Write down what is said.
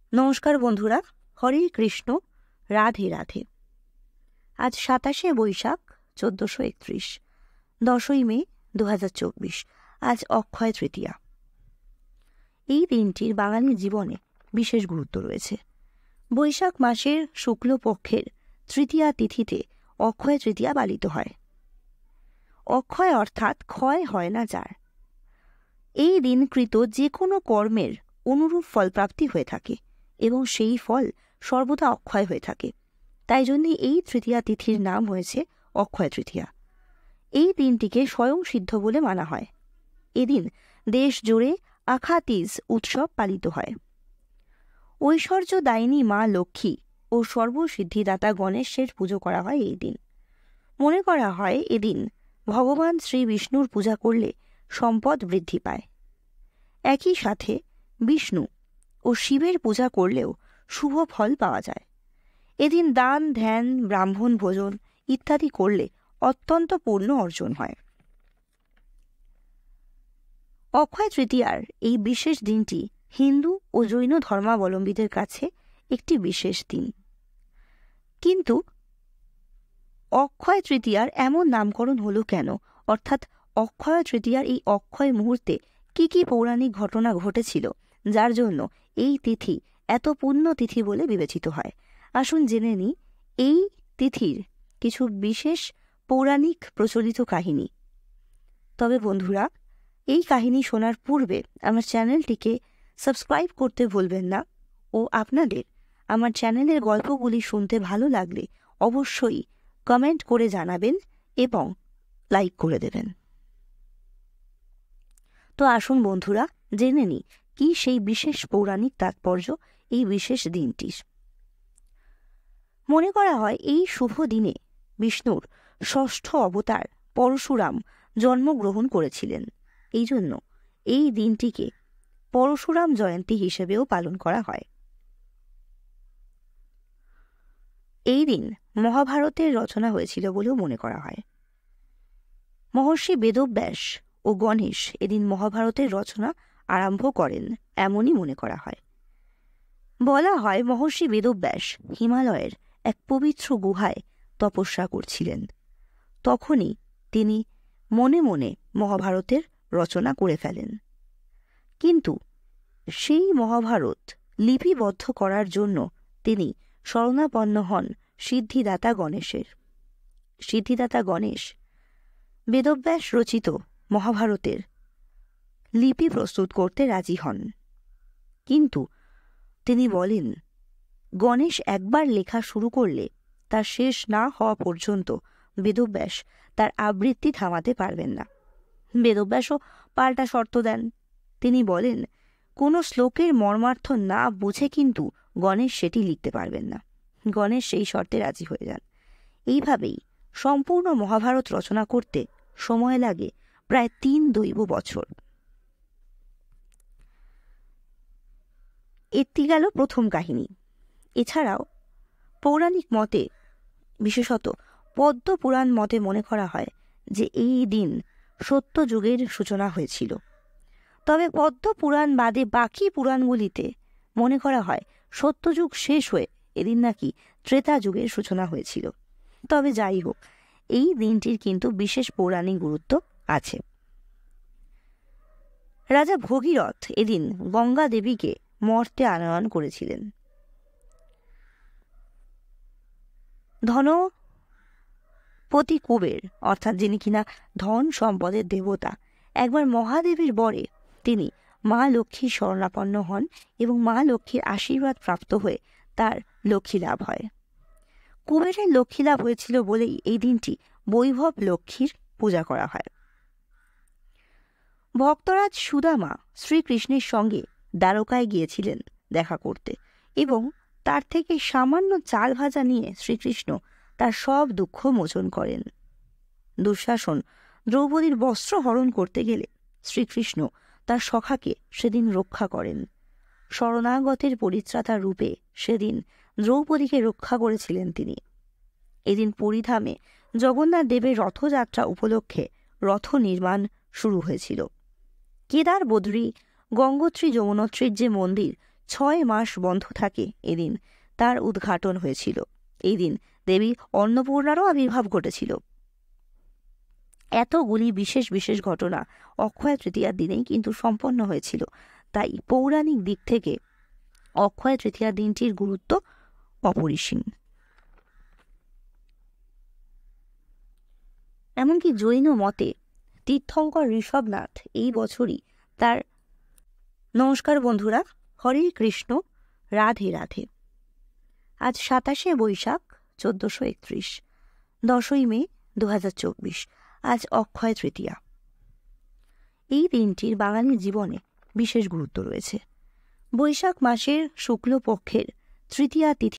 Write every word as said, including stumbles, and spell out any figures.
নমস্কার বন্ধুরা, হরে কৃষ্ণ, রাধে রাধে। আজ সাতাশে বৈশাখ চোদ্দশো একত্রিশ, দশই মে দু হাজার চব্বিশ। আজ অক্ষয় তৃতীয়া। এই দিনটির বাঙালির জীবনে বিশেষ গুরুত্ব রয়েছে। বৈশাখ মাসের শুক্লপক্ষের তৃতীয়া তিথিতে অক্ষয় তৃতীয়া পালিত হয়। অক্ষয় অর্থাৎ ক্ষয় হয় না যার। এই দিন কৃত যে কোনো কর্মের অনুরূপ ফলপ্রাপ্তি হয়ে থাকে এবং সেই ফল সর্বদা অক্ষয় হয়ে থাকে। তাই জন্য এই তৃতীয়া তিথির নাম হয়েছে অক্ষয় তৃতীয়া। এই দিনটিকে স্বয়ং সিদ্ধ বলে মানা হয়। এদিন দেশ জুড়ে আখাতিজ উৎসব পালিত হয়। ঐশ্বর্যদায়িনী মা লক্ষ্মী ও সর্বসিদ্ধিদাতা গণেশের পুজো করা হয় এই দিন। মনে করা হয় এদিন ভগবান শ্রী বিষ্ণুর পূজা করলে সম্পদ বৃদ্ধি পায়। একই সাথে বিষ্ণু ও শিবের পূজা করলেও শুভ ফল পাওয়া যায়। এদিন দান, ধ্যান, ব্রাহ্মণ ভোজন ইত্যাদি করলে অত্যন্ত পুণ্য অর্জন হয়। অক্ষয় তৃতীয়ার এই বিশেষ দিনটি হিন্দু ও জৈন ধর্মাবলম্বীদের কাছে একটি বিশেষ দিন। কিন্তু অক্ষয় তৃতীয়ার এমন নামকরণ হলো কেন? অর্থাৎ অক্ষয় তৃতীয়ার এই অক্ষয় মুহূর্তে কি কি পৌরাণিক ঘটনা ঘটেছিল যার জন্য এই তিথি এত পুণ্য তিথি বলে বিবেচিত হয়? আসুন জেনে নিই এই তিথির কিছু বিশেষ পৌরাণিক প্রচলিত কাহিনী। তবে বন্ধুরা, এই কাহিনী শোনার পূর্বে আমার চ্যানেলটিকে সাবস্ক্রাইব করতে ভুলবেন না ও আপনাদের আমার চ্যানেলের গল্পগুলি শুনতে ভালো লাগলে অবশ্যই কমেন্ট করে জানাবেন এবং লাইক করে দেবেন। তো আসুন বন্ধুরা, জেনে নিই কি সেই বিশেষ পৌরাণিক তাৎপর্য এই বিশেষ দিনটির। মনে করা হয় এই শুভ দিনে বিষ্ণুর ষষ্ঠ অবতার পরশুরাম জন্মগ্রহণ করেছিলেন। এই জন্য এই দিনটিকে পরশুরাম জয়ন্তী হিসেবেও পালন করা হয়। এই দিন মহাভারতের রচনা হয়েছিল বলেও মনে করা হয়। মহর্ষি বেদব্যাস ও গণেশ এদিন মহাভারতের রচনা আরম্ভ করেন এমনই মনে করা হয়। বলা হয় মহর্ষি বেদব্যাস হিমালয়ের এক পবিত্র গুহায় তপস্যা করছিলেন। তখনই তিনি মনে মনে মহাভারতের রচনা করে ফেলেন। কিন্তু সেই মহাভারত লিপিবদ্ধ করার জন্য তিনি শরণাপন্ন হন সিদ্ধিদাতা গণেশের। সিদ্ধিদাতা গণেশ বেদব্যাস রচিত মহাভারতের লিপি প্রস্তুত করতে রাজি হন। কিন্তু তিনি বলেন, গণেশ একবার লেখা শুরু করলে তার শেষ না হওয়া পর্যন্ত বেদব্যাস তার আবৃত্তি থামাতে পারবেন না। বেদব্যাসও পাল্টা শর্ত দেন। তিনি বলেন, কোনো শ্লোকের মর্মার্থ না বুঝে কিন্তু গণেশ সেটি লিখতে পারবেন না। গণেশ সেই শর্তে রাজি হয়ে যান। এইভাবেই সম্পূর্ণ মহাভারত রচনা করতে সময় লাগে প্রায় তিন দৈব বছর। এটি গেল প্রথম কাহিনী। এছাড়াও পৌরাণিক মতে, বিশেষত পদ্ম পুরাণ মতে মনে করা হয় যে এই দিন সত্যযুগের সূচনা হয়েছিল। তবে পদ্ম পুরাণ বাদে বাকি পুরাণগুলিতে মনে করা হয় সত্যযুগ শেষ হয়ে এদিন নাকি ত্রেতা যুগের সূচনা হয়েছিল। তবে যাই হোক, এই দিনটির কিন্তু বিশেষ পৌরাণিক গুরুত্ব আছে। রাজা ভগীরথ এদিন গঙ্গা দেবীকে মর্তে আনয়ন করেছিলেন। ধনপতি কুবের, অর্থাৎ যিনি কিনা ধন সম্পদের দেবতা, একবার মহাদেবের বরে তিনি মা লক্ষ্মীর শরণাপন্ন হন এবং মা লক্ষ্মীর আশীর্বাদ প্রাপ্ত হয়ে তার লক্ষ্মী লাভ হয়। কুবেরের লক্ষ্মী লাভ হয়েছিল বলেই এই দিনটি বৈভব লক্ষ্মীর পূজা করা হয়। ভক্তরাজ সুদামা শ্রীকৃষ্ণের সঙ্গে দ্বারকায় গিয়েছিলেন দেখা করতে এবং তার থেকে সামান্য চাল ভাজা নিয়ে শ্রীকৃষ্ণ তার সব দুঃখ মোচন করেন। দুঃশাসন দ্রৌপদীর বস্ত্র হরণ করতে গেলে শ্রীকৃষ্ণ তার সখাকে সেদিন রক্ষা করেন। শরণাগতের পরিত্রাতা রূপে সেদিন দ্রৌপদীকে রক্ষা করেছিলেন তিনি। এদিন পুরীধামে জগন্নাথ দেবের রথযাত্রা উপলক্ষে রথ নির্মাণ শুরু হয়েছিল। কেদার, বদ্রী, গঙ্গোত্রী, যমুনোত্রীর যে মন্দির ছয় মাস বন্ধ থাকে এদিন তার উদ্ঘাটন হয়েছিল। এই দিন দেবী অন্নপূর্ণারও আবির্ভাব ঘটেছিল। এতগুলি বিশেষ বিশেষ ঘটনা অক্ষয় তৃতীয়ার দিনেই কিন্তু সম্পন্ন হয়েছিল। তাই পৌরাণিক দিক থেকে অক্ষয় তৃতীয়ার দিনটির গুরুত্ব অপরিসীম। এমনকি জৈন মতে তীর্থঙ্কর ঋষভনাথ এই বছরই তার নমস্কার বন্ধুরা, হরে কৃষ্ণ, রাধে রাধে। আজ সাতাশে বৈশাখ চোদ্দশো একত্রিশ, দশই মে দু হাজার চব্বিশ। আজ অক্ষয় তৃতীয়া। এই দিনটির বাঙালির জীবনে বিশেষ গুরুত্ব রয়েছে। বৈশাখ মাসের শুক্লপক্ষের তৃতীয়া তিথি